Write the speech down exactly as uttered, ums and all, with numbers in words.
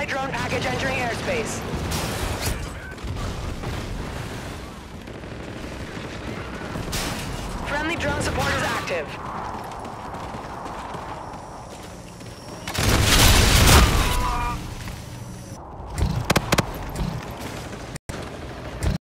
Allied drone package entering airspace. Friendly drone support is active.